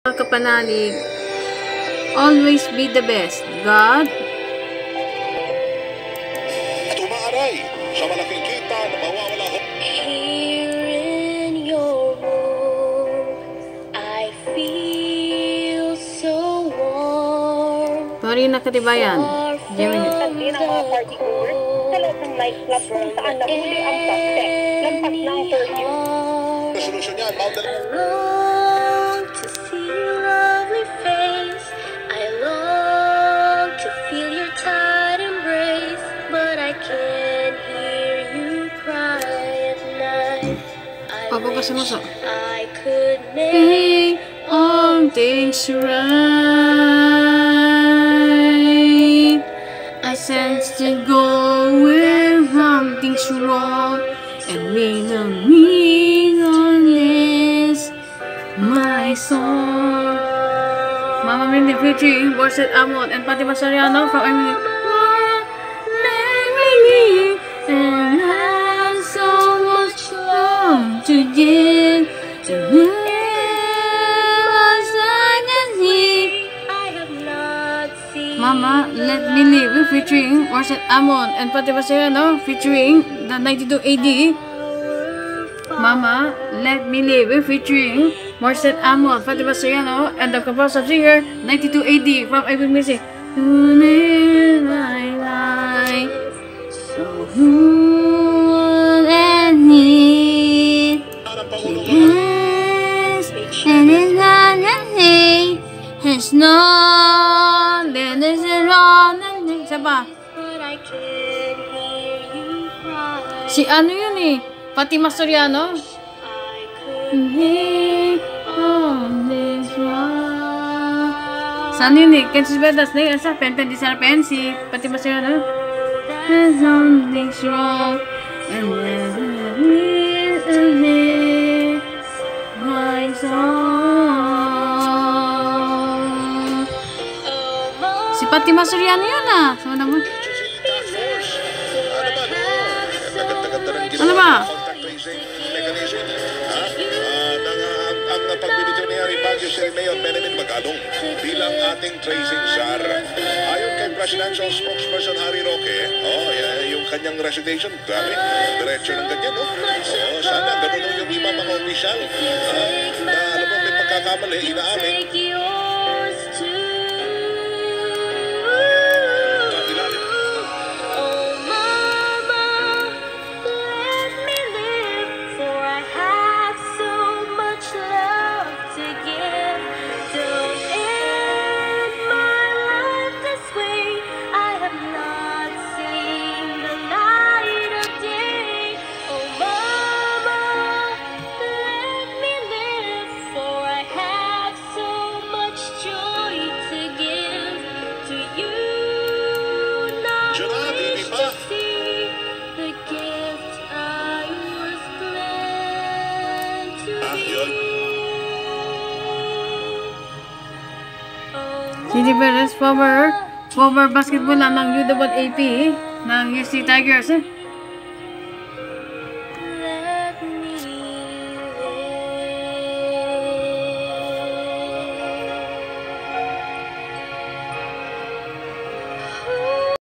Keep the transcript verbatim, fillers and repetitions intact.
Kapanalig, always be the best. God. At umaaray sa malaking kita na mawawala ho. Here in your world, I feel so warm. Pari na katibayan. Gemini. Sabi ng mga partygoers sa loob ng nightclub kung saan nahuli ang suspect. Lampas ng curfew. Resolusyon niyan, Mount I long to see your lovely face. I long to feel your tight embrace, but I can't hear you cry at night. I Papa kasi wish maso. I could make Make all things right. I sense to go where something's wrong, and we don't need on this my song. Mama Mindy featuring Borset Amon and Pati Masariano from Emily. And I have so much love to give to you. I have not seen Mama, Let Me Live featuring Borset Amon and Pati Masariano featuring the ninety-two A D. Mama, Let Me Live featuring Morset Amon, Fatima Soriano, and the composer singer ninety-two A D from Ivy Music. You made my life so good and neat. Yes, and it's not a thing. It's not that it's wrong. Isa pa. but I can't hear you cry. Si ano yun eh? Fatima Soriano. I could Saan yun eh? Kensis Bedas na yun. Sa pen, pen, di sa pen. Si Pati Masayano. There's something's wrong. And then it my song. Si Pati Masayano yun ah. Sama naman. Ano ba? Contact tracing mechanism. Ha? At ang, ang, ang pagbibigyo ni Harry Baguio si Mayor Benjamin Magalong bilang ating tracing czar. Ayon kay Presidential Spokesperson Harry Roque, oh, yan, yung kanyang resignation, grabe, diretso ng ganyan, no? Oh, sana ganun yung iba mga opisyal. Uh, na alam mo, may pagkakamali, inaamin. take yours too. Oh, Mama, let me live, for I have so much love to give. Don't end my life this way. I have not seen the light of day. Oh, Mama, let me live, for I have so much joy to give to you. Now Jonah, wish di to ba? see the gift I was glad to Ah, be. yun. Oh, Si Di Perez, former, former basketball na ng U W A P ng U C Tigers eh.